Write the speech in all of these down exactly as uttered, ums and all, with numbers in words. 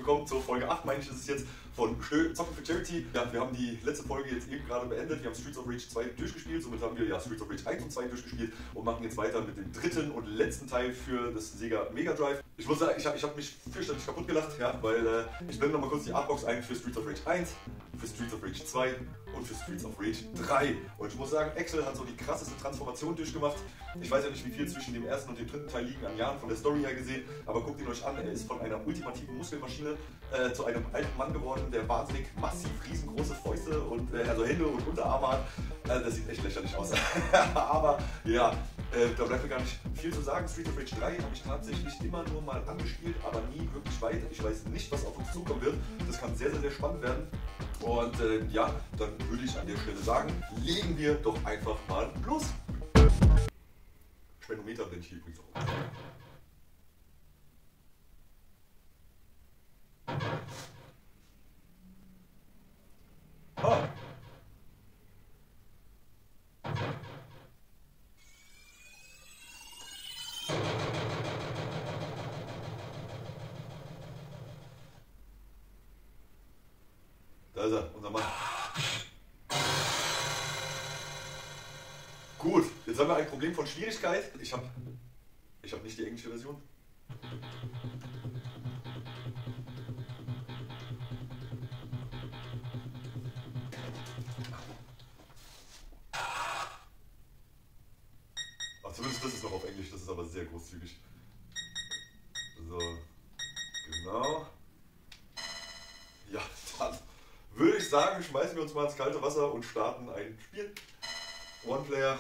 willkommen zur Folge acht, meine ich, ist es jetzt, von Zocken für Charity. Ja, wir haben die letzte Folge jetzt eben gerade beendet. Wir haben Streets of Rage zwei durchgespielt, somit haben wir ja Streets of Rage eins und zwei durchgespielt und machen jetzt weiter mit dem dritten und letzten Teil für das Sega Mega Drive. Ich muss sagen, ich habe ich hab mich fürchterlich kaputt gelacht, ja, weil äh, ich blende nochmal kurz die Artbox ein für Streets of Rage eins, für Streets of Rage zwei und für Streets of Rage drei. Und ich muss sagen, Axel hat so die krasseste Transformation durchgemacht. Ich weiß ja nicht, wie viel zwischen dem ersten und dem dritten Teil liegen an Jahren von der Story her gesehen, aber guckt ihn euch an, er ist von einer ultimativen Muskelmaschine äh, zu einem alten Mann geworden, der wahnsinnig massiv riesengroße Fäuste und äh, also Hände und Unterarme hat. Äh, das sieht echt lächerlich aus. Aber ja, äh, da bleibt mir gar nicht viel zu sagen. Streets of Rage drei habe ich tatsächlich immer nur mal angespielt, aber nie wirklich weit. Ich weiß nicht, was auf uns zukommen wird. Das kann sehr, sehr, sehr spannend werden. Und äh, ja, dann würde ich an der Stelle sagen, legen wir doch einfach mal los. Spendometer blende ich hier übrigens auch. Ah. Da ist er, unser Mann. Gut, jetzt haben wir ein Problem von Schwierigkeit. Ich habe ich hab nicht die englische Version. Ach, zumindest das ist noch auf Englisch, das ist aber sehr großzügig. So, genau. Ja, dann würde ich sagen, schmeißen wir uns mal ins kalte Wasser und starten ein Spiel. One Player.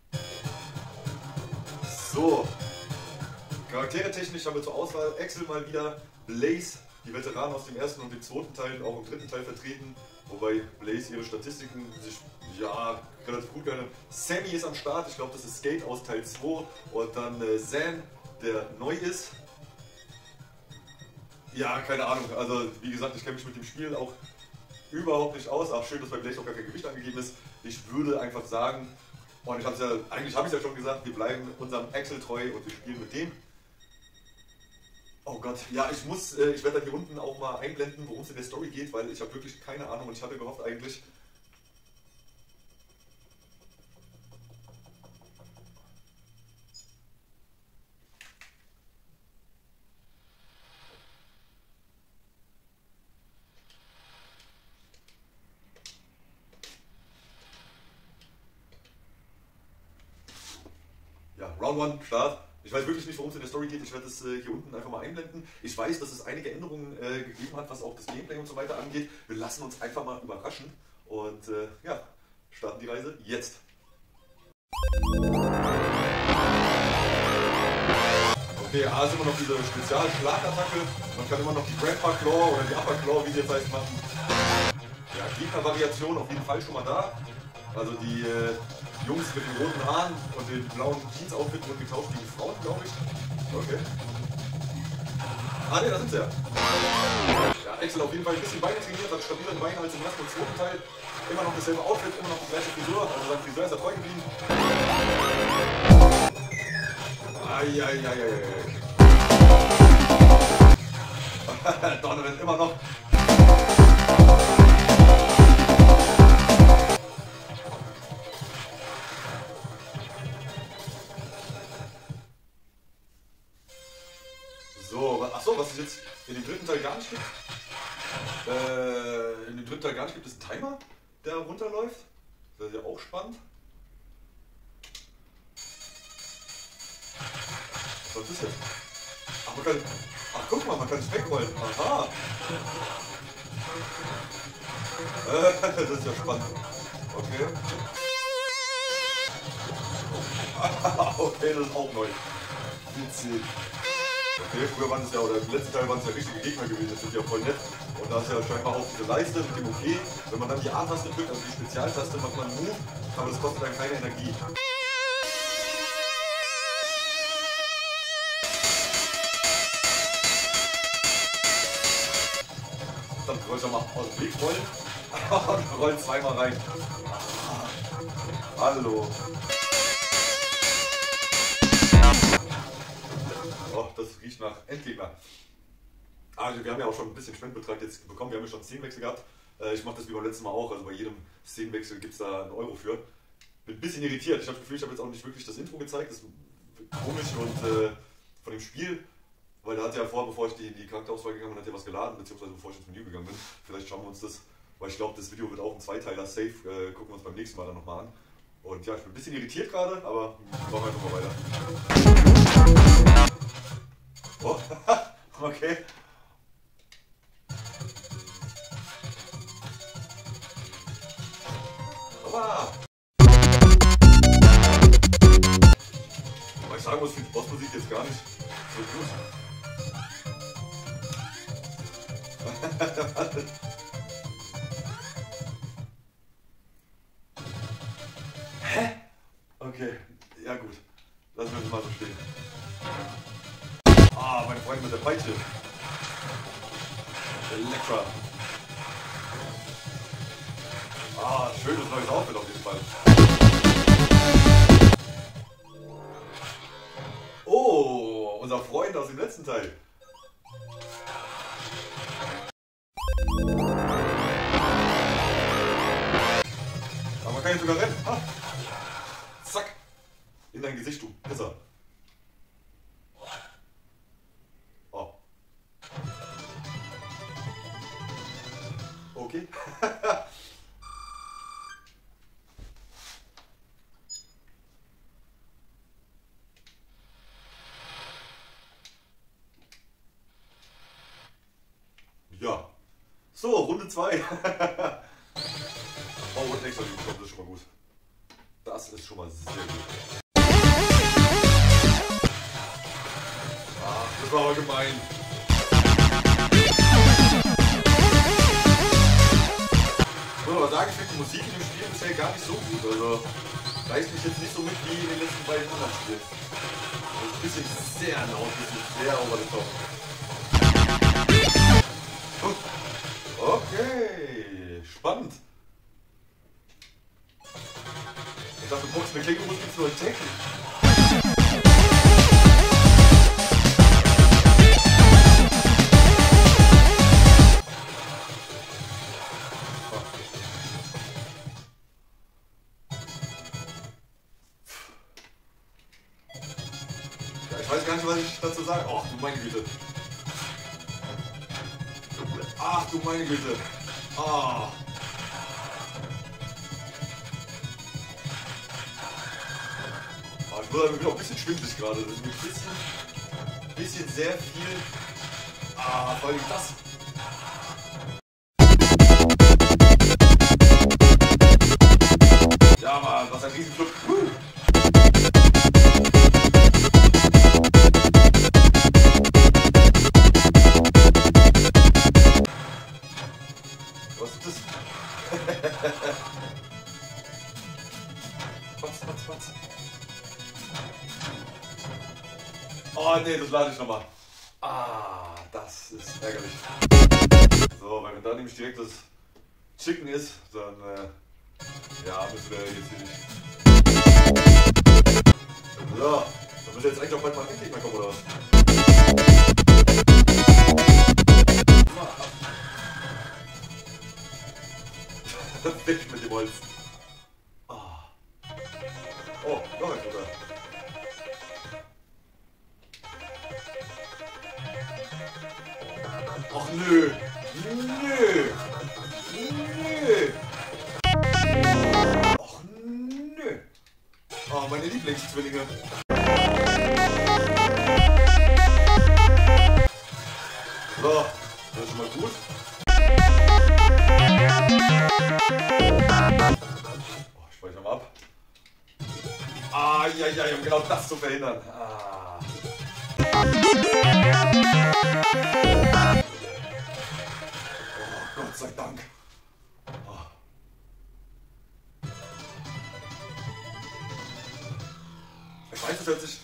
So. Charaktere technisch haben wir zur Auswahl Axel mal wieder, Blaze, die Veteranen aus dem ersten und dem zweiten Teil, auch im dritten Teil vertreten, wobei Blaze ihre Statistiken sich ja relativ gut können. Sammy ist am Start, ich glaube das ist Skate aus Teil zwei und dann äh, Zan, der neu ist. Ja, keine Ahnung, also wie gesagt, ich kenne mich mit dem Spiel auch überhaupt nicht aus. Ach, schön, dass bei Blaze auch gar kein Gewicht angegeben ist. Ich würde einfach sagen, und ich habe es ja, eigentlich habe ich es ja schon gesagt, wir bleiben unserem Axel treu und wir spielen mit dem. Oh Gott, ja, ich muss, äh, ich werde dann hier unten auch mal einblenden, worum es in der Story geht, weil ich habe wirklich keine Ahnung und ich hatte gehofft eigentlich. Ja, Round one, Start. Ich weiß wirklich nicht, worum es in der Story geht. Ich werde es äh, hier unten einfach mal einblenden. Ich weiß, dass es einige Änderungen äh, gegeben hat, was auch das Gameplay und so weiter angeht. Wir lassen uns einfach mal überraschen und äh, ja, starten die Reise jetzt. Okay, A ist immer noch diese Spezialschlagattacke. Man kann immer noch die Grandpa Claw oder die Upper Claw, wie sie jetzt heißt, machen. Ja, Gegner-Variation auf jeden Fall schon mal da. Also die äh, Jungs mit den roten Haaren und den blauen Jeans-Outfit wurden getauscht gegen Frauen, glaube ich. Okay. Ah ne, da sind sie ja. Ja, Axel auf jeden Fall ein bisschen Beine trainiert, hat stabilere Beine als im ersten und zweiten Teil. Immer noch dasselbe Outfit, immer noch die gleiche Frisur, also sein Friseur ist er treu geblieben. Eieieiei. Donovan immer noch. So, achso, was es jetzt in dem dritten Teil gar nicht gibt. Äh, in dem dritten Teil gar nicht gibt, ist ein Timer, der runterläuft. Das ist ja auch spannend. Was ist das jetzt? Ach, man kann. Ach, guck mal, man kann es wegrollen. Aha. Äh, das ist ja spannend. Okay. Okay, das ist auch neu. Witzig. Okay, früher waren es ja, oder im letzten Teil waren es ja richtige Gegner gewesen, das sind ja voll nett. Und da ist ja scheinbar auch diese Leiste mit dem OK. Wenn man dann die A-Taste drückt, also die Spezialtaste, macht man einen Move, aber das kostet dann keine Energie. Dann rollt er mal aus dem Weg rollen und rollt zweimal rein. Hallo. Oh, das riecht nach Endgegner. Also wir haben ja auch schon ein bisschen Spendenbetrag jetzt bekommen, wir haben ja schon Szenenwechsel gehabt. Äh, ich mache das wie beim letzten Mal auch, also bei jedem Szenenwechsel gibt es da einen Euro für. Bin ein bisschen irritiert, ich habe das Gefühl, ich habe jetzt auch nicht wirklich das Intro gezeigt, das ist komisch und äh, von dem Spiel, weil da hat ja vor, bevor ich die, die Charakterauswahl gegangen bin, hat ja was geladen, beziehungsweise bevor ich ins Menü gegangen bin. Vielleicht schauen wir uns das, weil ich glaube, das Video wird auch ein Zweiteiler safe, äh, gucken wir uns beim nächsten Mal dann nochmal an. Und ja, ich bin ein bisschen irritiert gerade, aber machen wir einfach mal weiter. Oh, okay. Opa! Aber ich sagen muss, ich finde die Bossmusik jetzt gar nicht so gut. Hä? Okay, ja gut. Lassen wir das mal so stehen. Ah, mein Freund mit der Peitsche. Elektra. Ah, schönes neues Outfit auf jeden Fall. Oh, unser Freund aus dem letzten Teil. Aber man kann jetzt sogar rennen. Ha. Zack. In dein Gesicht, du Pisser. Oh. Okay. Ja. So, Runde zwei. Oh, und extra Lied, das ist schon mal gut. Das ist schon mal sehr gut. Ach, das war aber gemein. Ich muss aber sagen, ich finde die Musik in dem Spiel bisher gar nicht so gut. Also reißt mich jetzt nicht so mit wie in den letzten beiden anderen Spielen. Das ist ein bisschen sehr laut, ein bisschen sehr over the top. Okay, spannend. Ich dachte, du boxst mit Kängurus gibt's nur ein Tackle. Ja, ich weiß gar nicht, was ich dazu sage. Ach du meine Güte. Ach du meine Güte. Ah. Ah, ich wurde mir auch ein bisschen schwindelig gerade. Das ist mir ein bisschen, bisschen sehr viel. Ah, vor allem das. Ja, Mann, was ein Riesenflug. Uh. Was ist das? Was, was, was? Oh nee, das lade ich nochmal. Ah, das ist ärgerlich. So, wenn da nämlich direkt das Chicken ist, dann äh, ja, müssen wir jetzt hier nicht. So, dann müssen wir jetzt eigentlich auch bald mal ein Endgegner kommen, oder was? Weg mit dem Holz. Oh, oh noch ein Futter. Ach nö. Nö. Nö. Ach nö. Oh, meine Lieblingszwillinge. So, das ist schon mal gut. Oh, ich speichere mal ab. Ah, ja, ja, um genau das zu verhindern. Ah. Oh, Gott sei Dank. Oh. Ich weiß, es hört sich...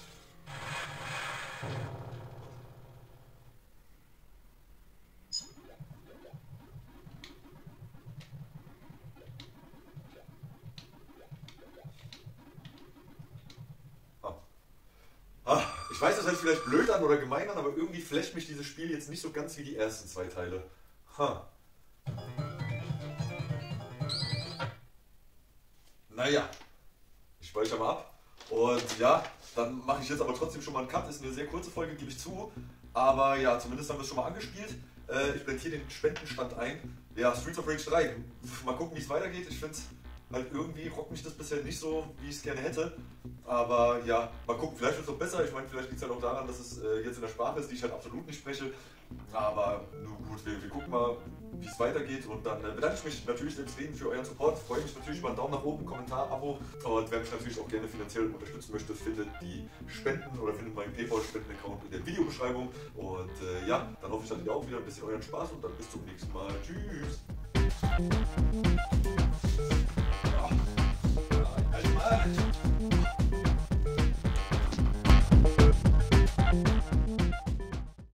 Ah, ich Ich weiß, das hört sich vielleicht blöd an oder gemein an, aber irgendwie flasht mich dieses Spiel jetzt nicht so ganz wie die ersten zwei Teile. Ha. Naja, ich speichere mal ab. Und ja, dann mache ich jetzt aber trotzdem schon mal einen Cut. Ist eine sehr kurze Folge, gebe ich zu. Aber ja, zumindest haben wir es schon mal angespielt. Äh, ich blende hier den Spendenstand ein. Ja, Streets of Rage drei. Mal gucken, wie es weitergeht. Ich finde halt irgendwie rockt mich das bisher nicht so, wie ich es gerne hätte. Aber ja, mal gucken, vielleicht wird es noch besser. Ich meine, vielleicht liegt es halt auch daran, dass es äh, jetzt in der Sprache ist, die ich halt absolut nicht spreche. Aber nur gut, wir, wir gucken mal, wie es weitergeht. Und dann äh, bedanke ich mich natürlich extrem für euren Support. Freue mich natürlich über einen Daumen nach oben, Kommentar, Abo. Und wer mich natürlich auch gerne finanziell unterstützen möchte, findet die Spenden oder findet meinen PayPal-Spenden-Account in der Videobeschreibung. Und äh, ja, dann hoffe ich, hattet ihr auch wieder ein bisschen euren Spaß und dann bis zum nächsten Mal. Tschüss! Ja, halt mal.